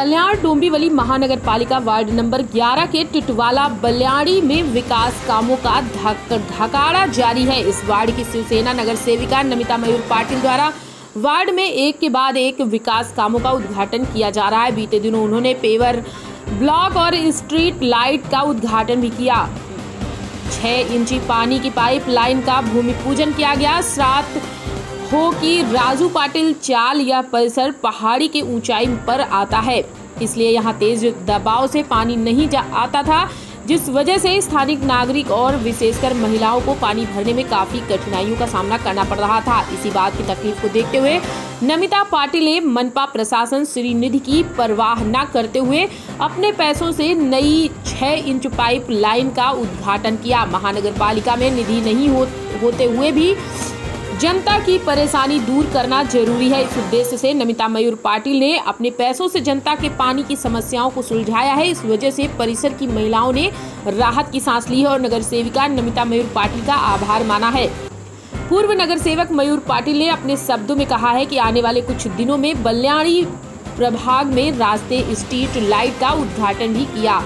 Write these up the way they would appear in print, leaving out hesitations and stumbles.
कल्याण डोंबिवली महानगर पालिका ward number 11 के टिटवाला बल्याड़ी में विकास कामों का धकाड़ा जारी है। इस वार्ड की शिवसेना नगर सेविका नमिता मयूर पाटिल द्वारा वार्ड में एक के बाद एक विकास कामों का उद्घाटन किया जा रहा है। बीते दिनों उन्होंने पेवर ब्लॉक और स्ट्रीट लाइट का उद्घाटन भी किया। 6 इंची पानी की पाइप लाइन का भूमि पूजन किया गया। श्राद्ध हो कि राजू पाटिल चाल या परिसर पहाड़ी के ऊंचाई पर आता है, इसलिए यहां तेज दबाव से पानी नहीं आता था, जिस वजह से स्थानिक नागरिक और विशेषकर महिलाओं को पानी भरने में काफी कठिनाइयों का सामना करना पड़ रहा था। इसी बात की तकलीफ को देखते हुए नमिता पाटिल ने मनपा प्रशासन श्रीनिधि की परवाह न करते हुए अपने पैसों से नई 6 इंच पाइप लाइन का उद्घाटन किया। महानगर पालिका में निधि नहीं होते हुए भी जनता की परेशानी दूर करना जरूरी है। इस उद्देश्य से नमिता मयूर पाटिल ने अपने पैसों से जनता के पानी की समस्याओं को सुलझाया है। इस वजह से परिसर की महिलाओं ने राहत की सांस ली है और नगर सेविका नमिता मयूर पाटिल का आभार माना है। पूर्व नगर सेवक मयूर पाटिल ने अपने शब्दों में कहा है कि आने वाले कुछ दिनों में बल्याड़ी प्रभाग में रास्ते स्ट्रीट लाइट का उद्घाटन भी किया।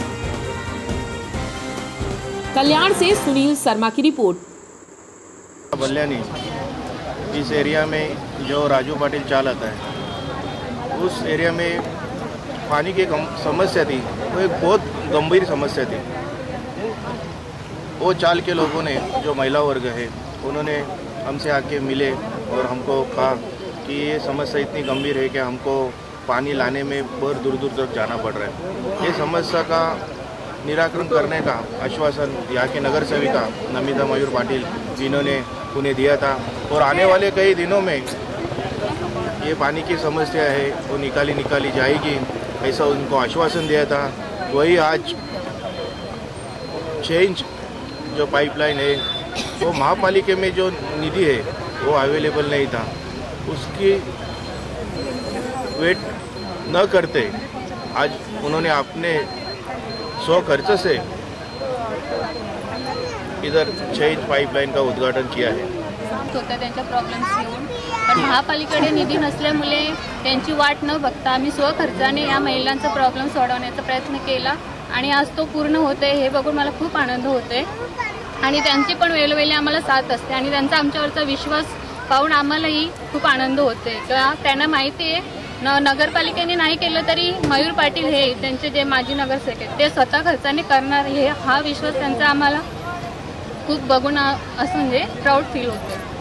कल्याण से सुनील शर्मा की रिपोर्ट। बल्यानी इस एरिया में जो राजू पाटिल चाल आता है, उस एरिया में पानी की समस्या थी, वो एक बहुत गंभीर समस्या थी। वो चाल के लोगों ने, जो महिला वर्ग है, उन्होंने हमसे आके मिले और हमको कहा कि ये समस्या इतनी गंभीर है कि हमको पानी लाने में बहुत दूर दूर तक जाना पड़ रहा है। ये समस्या का निराकरण करने का आश्वासन यहाँ के नगर सेविका नमिता मयूर पाटिल जिन्होंने उन्हें दिया था और आने वाले कई दिनों में ये पानी की समस्या है वो निकाली जाएगी, ऐसा उनको आश्वासन दिया था। वही आज 6 इंच जो पाइपलाइन है वो महापालिका में जो निधि है वो अवेलेबल नहीं था, उसकी वेट न करते आज उन्होंने अपने 100 खर्च से इधर 6 इंच पाईपलाईन का उद्घाटन किया है। होत्या त्यांच्या प्रॉब्लेम्स घेऊन, पण महापालिकेकडे निधी नसल्यामुळे त्यांची वाट न बघता आम्ही स्वखर्चाने या महिलांचा प्रॉब्लेम सोडवण्याचा प्रयत्न केला आणि आज तो पूर्ण होते हे बघून मला खूप आनंद होते आणि त्यांची पण वेळोवेळी आम्हाला साथ असते आणि त्यांचा आमच्यावरचा विश्वास पाहून आम्हालाही खूप आनंद होते। त्यांना माहिती आहे नगरपालिकेने नाही केलं तरी मयूर पाटिल हे त्यांचे जे माजी नगरसेवक आहेत ते स्वतः खर्चाने करणार हे हा विश्वास त्यांचा आम्हाला खूप बघून असं म्हणजे प्राऊड फील होते।